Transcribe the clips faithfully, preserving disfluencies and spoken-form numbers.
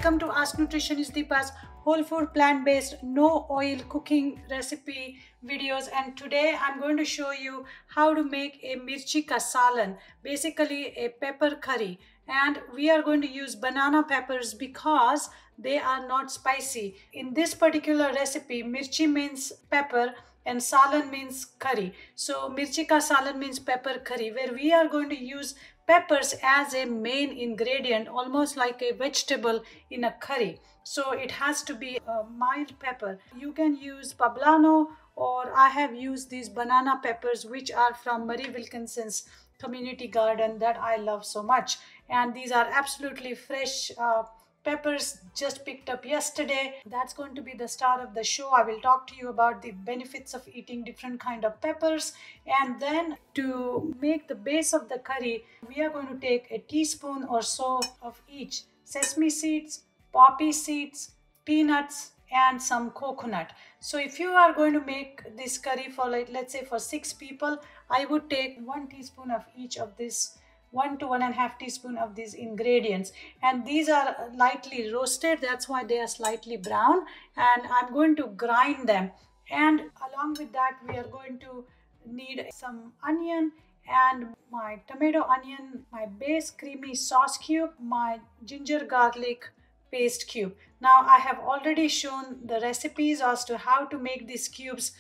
welcome to Ask Nutritionist Deepa's whole food plant-based no oil cooking recipe videos, and today I'm going to show you how to make a Mirchi Ka Salan, basically a pepper curry. And we are going to use banana peppers because they are not spicy. In this particular recipe, mirchi means pepper and salan means curry. So Mirchi Ka Salan means pepper curry, where we are going to use peppers as a main ingredient, almost like a vegetable in a curry. So it has to be a mild pepper. You can use poblano, or I have used these banana peppers which are from Marie Wilkinson's community garden that I love so much. And these are absolutely fresh uh, peppers just picked up yesterday. That's going to be the start of the show. I will talk to you about the benefits of eating different kind of peppers, and then to make the base of the curry, we are going to take a teaspoon or so of each sesame seeds, poppy seeds, peanuts, and some coconut. So if you are going to make this curry for, like, let's say for six people, I would take one teaspoon of each of this, one to one and a half teaspoon of these ingredients. And these are lightly roasted, that's why they are slightly brown, and I'm going to grind them. And along with that, we are going to need some onion and my tomato onion, my base creamy sauce cube, my ginger garlic paste cube. Now I have already shown the recipes as to how to make these cubes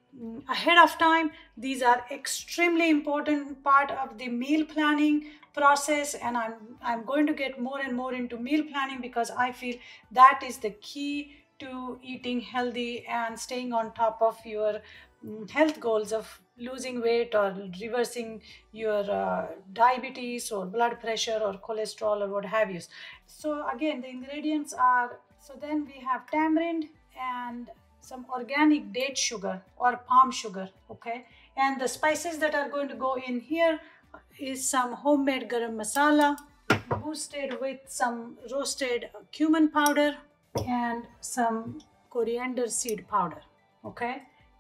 ahead of time. These are extremely important part of the meal planning process, and I'm I'm going to get more and more into meal planning because I feel that is the key to eating healthy and staying on top of your um, health goals of losing weight or reversing your uh, diabetes or blood pressure or cholesterol or what have you. So again, the ingredients are, so then we have tamarind and some organic date sugar or palm sugar, okay? And the spices that are going to go in here is some homemade garam masala, boosted with some roasted cumin powder and some coriander seed powder, okay?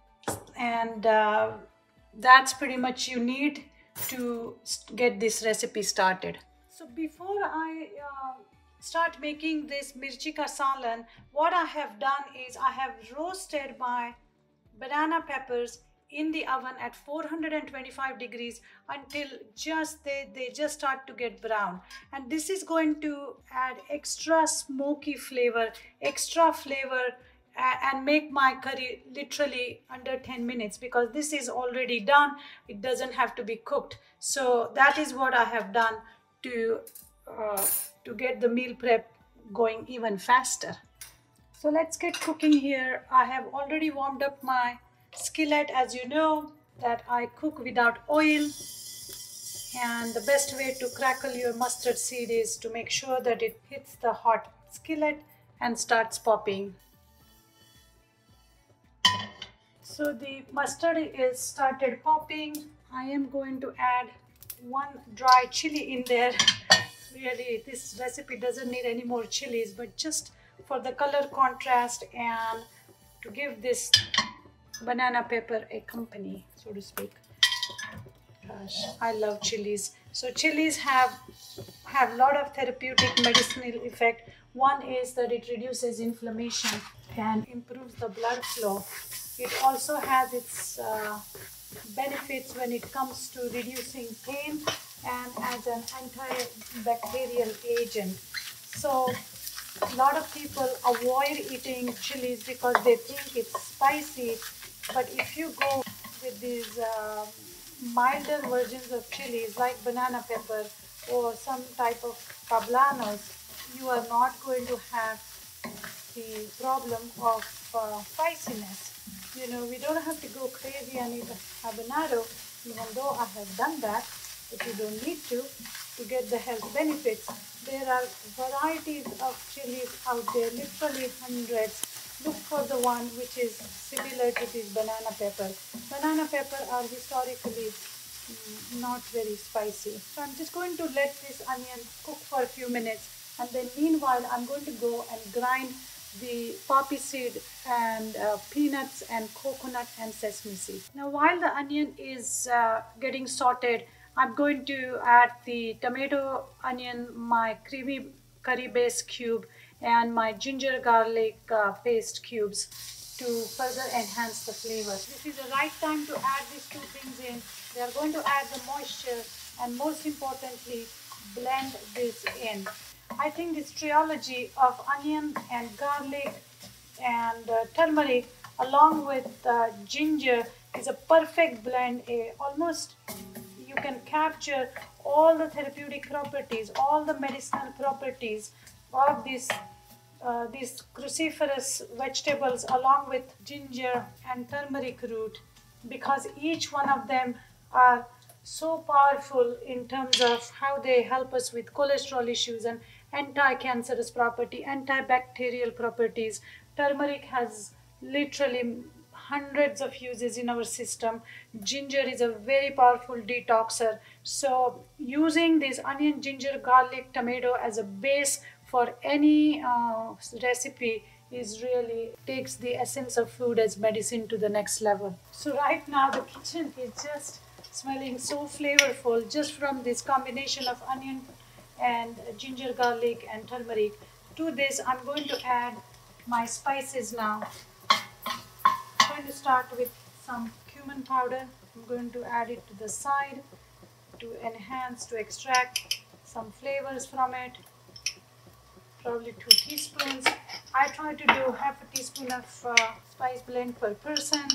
And uh, that's pretty much you need to get this recipe started. So before I uh, start making this Mirchi Ka Salan, what I have done is I have roasted my banana peppers in the oven at four hundred twenty-five degrees until just they, they just start to get brown. And this is going to add extra smoky flavor, extra flavor, uh, and make my curry literally under ten minutes, because this is already done. It doesn't have to be cooked. So that is what I have done to uh, to get the meal prep going even faster. So let's get cooking here. I have already warmed up my skillet. As you know that I cook without oil, and the best way to crackle your mustard seed is to make sure that it hits the hot skillet and starts popping. So the mustard is started popping. I am going to add one dry chili in there. Really, this recipe doesn't need any more chilies, but just for the color contrast and to give this banana pepper a company, so to speak. Gosh, I love chilies. So chilies have have a lot of therapeutic medicinal effect. One is that it reduces inflammation and improves the blood flow. It also has its uh, benefits when it comes to reducing pain and as an antibacterial agent. So a lot of people avoid eating chilies because they think it's spicy, but if you go with these uh, milder versions of chilies like banana pepper or some type of poblanos, you are not going to have the problem of uh, spiciness. You know, we don't have to go crazy and eat a habanero, even though I have done that, but you don't need to, to get the health benefits. There are varieties of chilies out there, literally hundreds. Look for the one which is similar to this banana pepper. Banana pepper are historically mm, not very spicy. So I'm just going to let this onion cook for a few minutes, and then meanwhile I'm going to go and grind the poppy seed and uh, peanuts and coconut and sesame seed. Now while the onion is uh, getting sauteed, I'm going to add the tomato onion, my creamy curry base cube, and my ginger garlic uh, paste cubes to further enhance the flavor. This is the right time to add these two things in. They are going to add the moisture and most importantly blend this in. I think this trilogy of onion and garlic and uh, turmeric along with uh, ginger is a perfect blend. A, almost you can capture all the therapeutic properties, all the medicinal properties of these uh, these cruciferous vegetables along with ginger and turmeric root, because each one of them are so powerful in terms of how they help us with cholesterol issues and anti-cancerous property, antibacterial properties. Turmeric has literally hundreds of uses in our system. Ginger is a very powerful detoxer. So using this onion, ginger, garlic, tomato as a base for any uh, recipe is really takes the essence of food as medicine to the next level. So right now the kitchen is just smelling so flavorful just from this combination of onion and ginger, garlic and turmeric. To this I'm going to add my spices now. I'm going to start with some cumin powder. I'm going to add it to the side to enhance, to extract some flavors from it. Probably two teaspoons. I try to do half a teaspoon of uh, spice blend per person.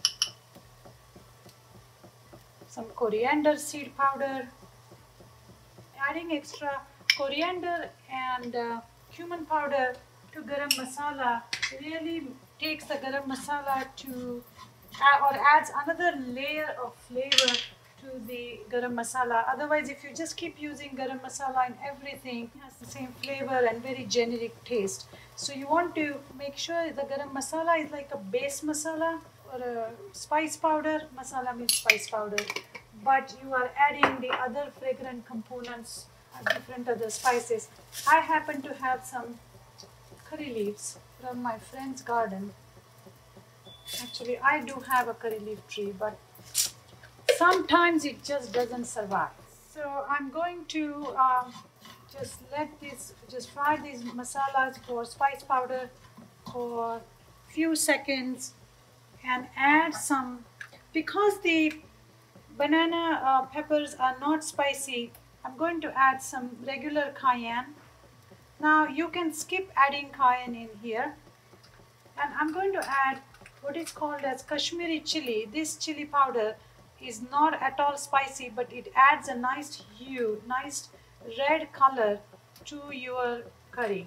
Some coriander seed powder. Adding extra coriander and uh, cumin powder to garam masala really takes the garam masala to uh, or adds another layer of flavor to the garam masala. Otherwise, if you just keep using garam masala in everything, it has the same flavor and very generic taste. So you want to make sure the garam masala is like a base masala or a spice powder. Masala means spice powder, but you are adding the other fragrant components, uh, different other spices. I happen to have some curry leaves from my friend's garden. Actually, I do have a curry leaf tree, but sometimes it just doesn't survive. So I'm going to um, just let this, just fry these masalas for spice powder for few seconds and add some, because the banana uh, peppers are not spicy, I'm going to add some regular cayenne. Now you can skip adding cayenne in here, and I'm going to add what is called as Kashmiri chili. This chili powder is not at all spicy, but it adds a nice hue, nice red color to your curry.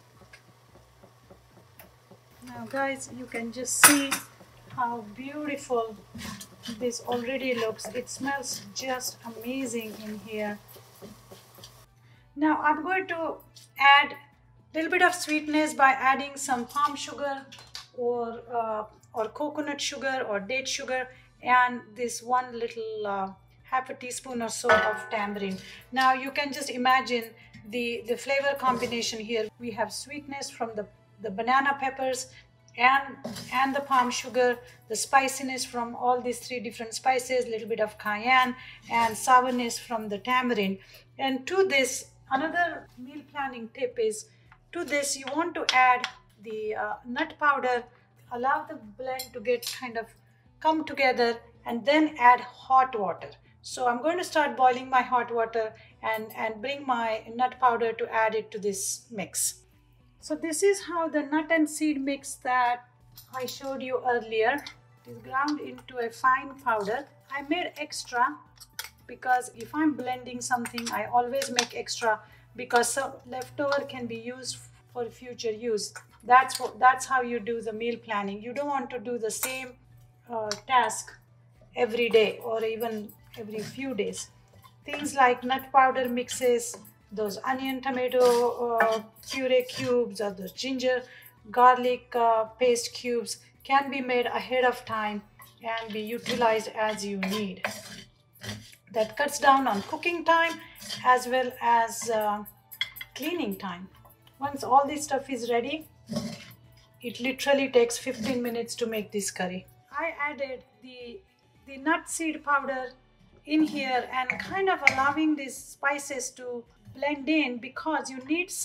Now guys, you can just see how beautiful this already looks. It smells just amazing in here. Now I'm going to add a little bit of sweetness by adding some palm sugar or uh, or coconut sugar or date sugar, and this one little uh, half a teaspoon or so of tamarind. Now you can just imagine the the flavor combination here. We have sweetness from the the banana peppers and and the palm sugar, the spiciness from all these three different spices, little bit of cayenne, and sourness from the tamarind. And to this, another meal planning tip is, to this you want to add the uh, nut powder. Allow the blend to get kind of come together and then add hot water. So I'm going to start boiling my hot water and and bring my nut powder to add it to this mix. So this is how the nut and seed mix that I showed you earlier is ground into a fine powder. I made extra because if I'm blending something, I always make extra, because some leftover can be used for future use. That's what, that's how you do the meal planning. You don't want to do the same uh, task every day or even every few days. Things like nut powder mixes, those onion tomato uh, puree cubes, or the ginger garlic uh, paste cubes can be made ahead of time and be utilized as you need. That cuts down on cooking time as well as uh, cleaning time. Once all this stuff is ready, it literally takes fifteen minutes to make this curry. I added the, the nut seed powder in here and kind of allowing these spices to blend in, because you need some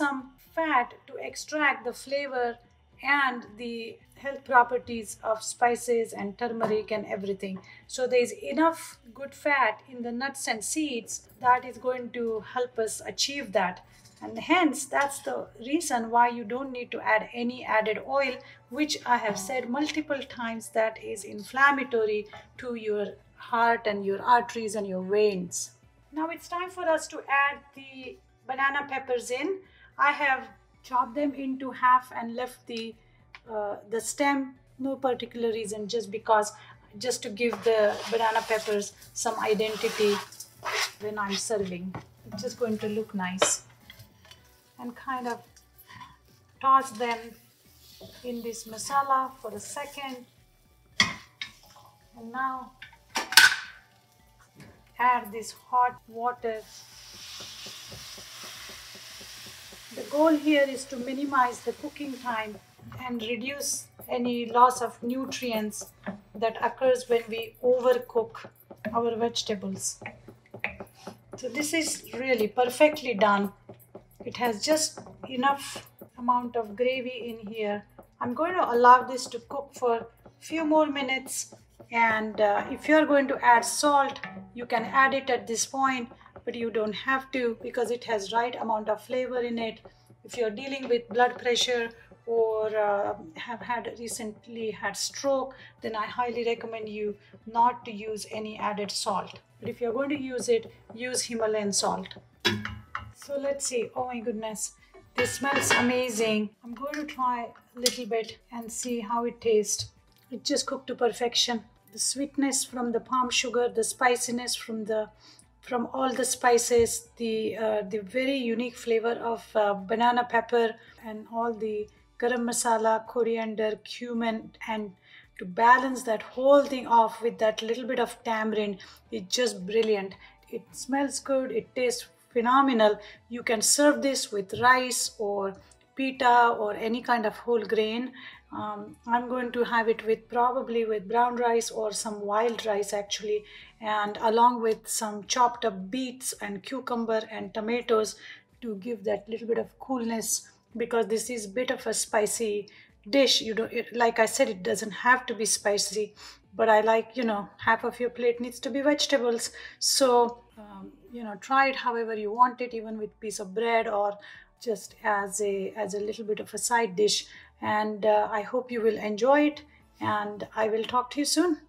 fat to extract the flavor and the health properties of spices and turmeric and everything. So there is enough good fat in the nuts and seeds that is going to help us achieve that. And hence that's the reason why you don't need to add any added oil, which I have said multiple times that is inflammatory to your heart and your arteries and your veins. Now it's time for us to add the banana peppers in. I have chopped them into half and left the uh, the stem, no particular reason, just because, just to give the banana peppers some identity when I'm serving. It's just going to look nice. And kind of toss them in this masala for a second. And now add this hot water. The goal here is to minimize the cooking time and reduce any loss of nutrients that occurs when we overcook our vegetables. So this is really perfectly done. It has just enough amount of gravy in here. I'm going to allow this to cook for a few more minutes, and uh, if you're going to add salt, you can add it at this point, but you don't have to because it has right amount of flavor in it. If you're dealing with blood pressure or uh, have had recently had stroke, then I highly recommend you not to use any added salt. But if you're going to use it, use Himalayan salt. So let's see. Oh my goodness, this smells amazing. I'm going to try a little bit and see how it tastes. It just cooked to perfection. The sweetness from the palm sugar, the spiciness from the from all the spices, the uh, the very unique flavor of uh, banana pepper and all the garam masala, coriander, cumin, and to balance that whole thing off with that little bit of tamarind, it's just brilliant. It smells good, it tastes phenomenal. You can serve this with rice or pita or any kind of whole grain. Um, I'm going to have it with probably with brown rice or some wild rice actually, and along with some chopped up beets and cucumber and tomatoes to give that little bit of coolness, because this is a bit of a spicy dish. You don't, it, like I said, it doesn't have to be spicy, but I like, you know, half of your plate needs to be vegetables. So um, you know, try it however you want it, even with piece of bread or just as a as a little bit of a side dish. And uh, I hope you will enjoy it, and I will talk to you soon.